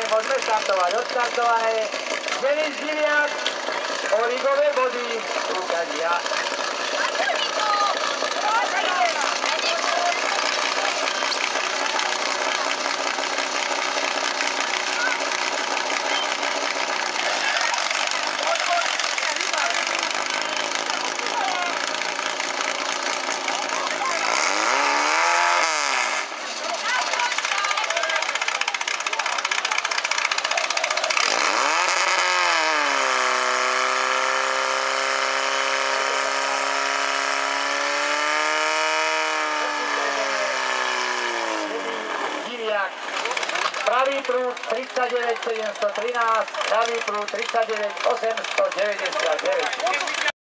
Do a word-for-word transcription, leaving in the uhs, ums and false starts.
môžeme štartovať. Odštartované. Denis Diviak, origové body, Lukadia. Pravý prúd tridsaťdeväť sedemsto trinásť, ľavý prúd tridsaťdeväť osemsto deväťdesiatdeväť.